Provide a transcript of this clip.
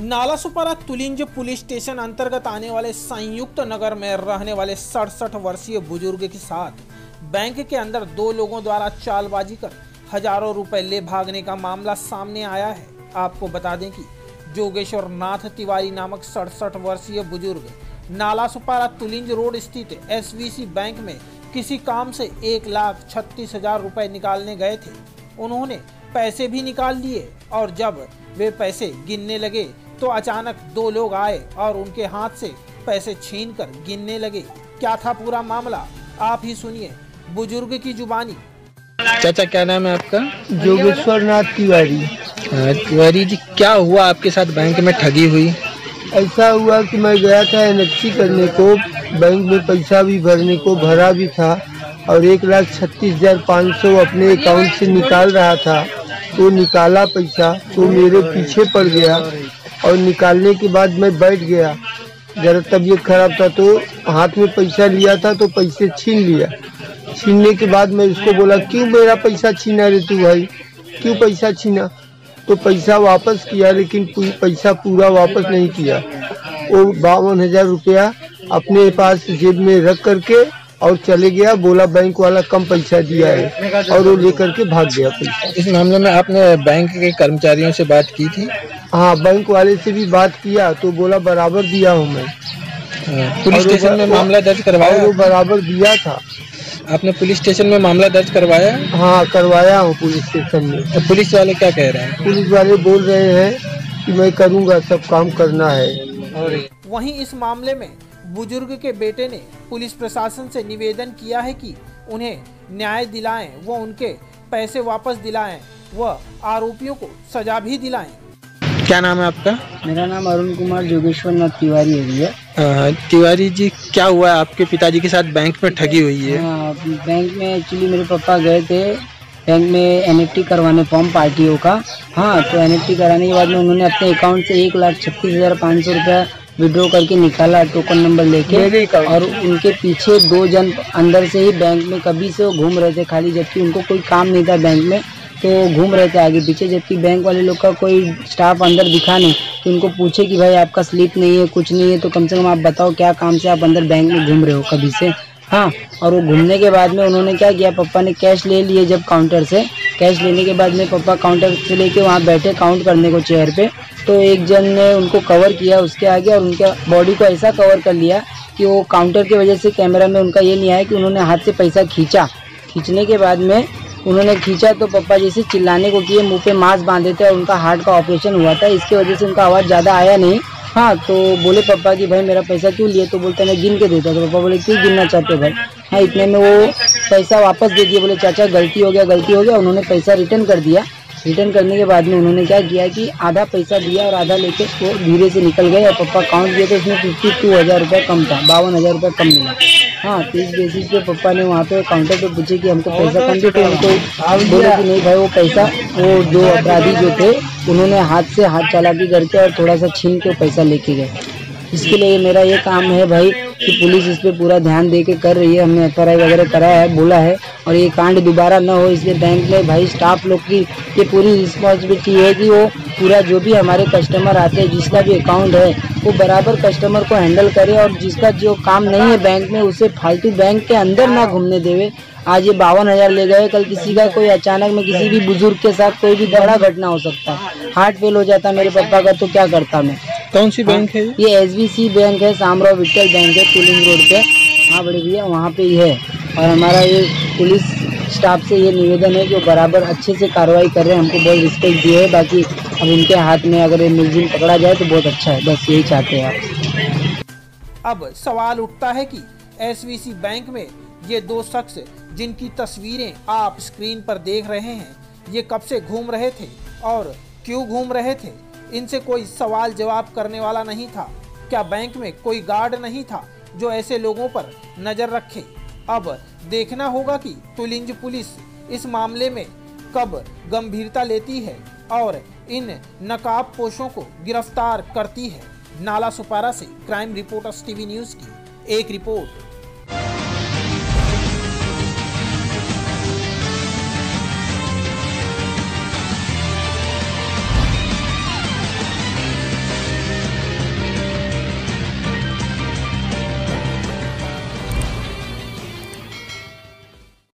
Nalasopara Tulinj police station अंतर्गत आने वाले संयुक्त नगर में रहने वाले 67 वर्षीय बुजुर्ग के साथ बैंक के अंदर दो लोगों द्वारा चालबाजी कर हजारों रुपए ले भागने का मामला सामने आया है। आपको बता दें कि जोगेश्वर नाथ तिवारी नामक 67 वर्षीय बुजुर्ग नालासोपारा तुलिंज रोड स्थित SVC बैंक में किसी काम से 1,36,000 रुपए निकालने गए थे। उन्होंने पैसे भी निकाल लिए और जब वे पैसे गिनने लगे तो अचानक दो लोग आए और उनके हाथ से पैसे छीनकर गिनने लगे। क्या था पूरा मामला, आप ही सुनिए बुजुर्ग की जुबानी। चाचा क्या नाम है आपका? जोगेश्वर नाथ तिवारी। तिवारी जी, क्या हुआ आपके साथ बैंक में ठगी हुई? ऐसा हुआ कि मैं गया था एनएफसी करने को, बैंक में पैसा भी भरने को भरा भी था और 1,36,500 अपने अकाउंट से निकाल रहा था। तो निकाला पैसा तो मेरे पीछे पड़ गया और निकालने के बाद मैं बैठ गया। जरा तबीयत खराब था तो हाथ में पैसा लिया था तो पैसे छीन लिया। छीनने के बाद मैं उसको बोला, क्यों मेरा पैसा छीना रे तू भाई, क्यों पैसा छीना? तो पैसा वापस किया, लेकिन पैसा पूरा वापस नहीं किया। वो 52,000 रुपया अपने पास जेब में रख करके और चले गया। बोला बैंक वाला कम पैसा दिया है और वो लेकर के भाग गया पैसा। इस मामले में आपने बैंक के कर्मचारियों से बात की थी? हाँ, बैंक वाले से भी बात किया तो बोला बराबर दिया हूँ मैं। पुलिस स्टेशन में मामला दर्ज करवाया? वो बराबर दिया था। आपने पुलिस स्टेशन में मामला दर्ज करवाया? हाँ, करवाया हूँ पुलिस स्टेशन में। तो पुलिस वाले क्या कह रहे हैं? पुलिस वाले बोल रहे हैं कि मैं करूँगा, सब काम करना है। वहीं इस मामले में बुजुर्ग के बेटे ने पुलिस प्रशासन से निवेदन किया है कि उन्हें न्याय दिलाएं, वो उनके पैसे वापस दिलाएं, व आरोपियों को सजा भी दिलाएं। क्या नाम है आपका? मेरा नाम अरुण कुमार जोगेश्वर नाथ तिवारी है भैया। तिवारी जी, क्या हुआ आपके पिताजी के साथ बैंक में ठगी हुई है? हाँ, बैंक में एक्चुअली मेरे पापा गए थे बैंक में NFT करवाने फॉर्म पार्टियों का। हाँ, तो NFT कराने के बाद में उन्होंने अपने अकाउंट से 1,36,500 रुपया विड्रॉ करके निकाला टोकन नंबर लेके, और उनके पीछे दो जन अंदर से ही बैंक में कभी से वो घूम रहे थे खाली, जबकि उनको कोई काम नहीं था बैंक में, तो घूम रहे थे आगे पीछे। जबकि बैंक वाले लोग का कोई स्टाफ अंदर दिखा नहीं, तो उनको पूछे कि भाई आपका स्लिप नहीं है, कुछ नहीं है, तो कम से कम आप बताओ क्या काम से आप अंदर बैंक में घूम रहे हो कभी से। हाँ, और वो घूमने के बाद में उन्होंने क्या किया, पापा ने कैश ले लिए। जब काउंटर से कैश लेने के बाद में पापा काउंटर से लेके वहाँ बैठे काउंट करने को चेयर पे, तो एक जन ने उनको कवर किया उसके आगे और उनके बॉडी को ऐसा कवर कर लिया कि वो काउंटर की वजह से कैमरा में उनका ये नहीं आया कि उन्होंने हाथ से पैसा खींचा। खींचने के बाद में उन्होंने खींचा तो पापा जैसे चिल्लाने को किए, मुंह पे मास्क बांधे थे और उनका हार्ट का ऑपरेशन हुआ था, इसकी वजह से उनका आवाज़ ज़्यादा आया नहीं। हाँ, तो बोले पापा कि भाई मेरा पैसा क्यों लिए? तो बोलते मैं गिन के देता। तो पापा बोले क्यों गिनना चाहते हो भाई? हाँ, इतने में वो पैसा वापस दे दिए। बोले चाचा गलती हो गया, गलती हो गया। उन्होंने पैसा रिटर्न कर दिया। रिटर्न करने के बाद में उन्होंने क्या किया कि आधा पैसा दिया और आधा लेके वो धीरे से निकल गए। और पापा काउंट किए तो उसमें 52,000 रुपये कम था, 52,000 रुपये कम मिला। हाँ, तो इस बेसिस पे पापा ने वहाँ पे काउंटर पे पूछे कि हमको पैसा कम दे, तो उनको बोले कि नहीं भाई वो पैसा, वो दो अपराधी जो थे उन्होंने हाथ से हाथ चालाकी करके और थोड़ा सा छीन के पैसा लेके गए। इसके लिए मेरा ये काम है भाई कि पुलिस इस पे पूरा ध्यान दे के कर रही है। हमने FRI वगैरह कराया है, बोला है, और ये कांड दोबारा न हो इसलिए बैंक में भाई स्टाफ लोग की ये पूरी रिस्पॉन्सिबिलिटी है कि वो पूरा जो भी हमारे कस्टमर आते हैं, जिसका भी अकाउंट है, वो बराबर कस्टमर को हैंडल करे और जिसका जो काम नहीं है बैंक में उसे फालतू बैंक के अंदर ना घूमने देवे। आज ये 52,000 ले गए, कल किसी का कोई अचानक में किसी भी बुजुर्ग के साथ कोई भी बड़ा घटना हो सकता है। हार्ट फेल हो जाता मेरे पापा का तो क्या करता मैं? कौन सी बैंक है ये? SVC बैंक है, शामराव विट्ठल बैंक है तुलिंज रोड पे। हाँ बड़े भैया, वहाँ पे ही है। और हमारा ये पुलिस स्टाफ से ये निवेदन है कि वो बराबर अच्छे से कार्रवाई कर रहे हैं, हमको बहुत रिस्पेक्ट दिए है। बाकी अब इनके हाथ में अगर ये मुलजिम पकड़ा जाए तो बहुत अच्छा है, बस यही चाहते हैं आप। अब सवाल उठता है कि SVC बैंक में ये दो शख्स जिनकी तस्वीरें आप स्क्रीन पर देख रहे हैं, ये कब से घूम रहे थे और क्यों घूम रहे थे? इनसे कोई सवाल जवाब करने वाला नहीं था। क्या बैंक में कोई गार्ड नहीं था जो ऐसे लोगों पर नजर रखे? अब देखना होगा कि तुलिंज पुलिस इस मामले में कब गंभीरता लेती है और इन नकाबपोशों को गिरफ्तार करती है। नालासोपारा से क्राइम रिपोर्टर्स TV न्यूज़ की एक रिपोर्ट।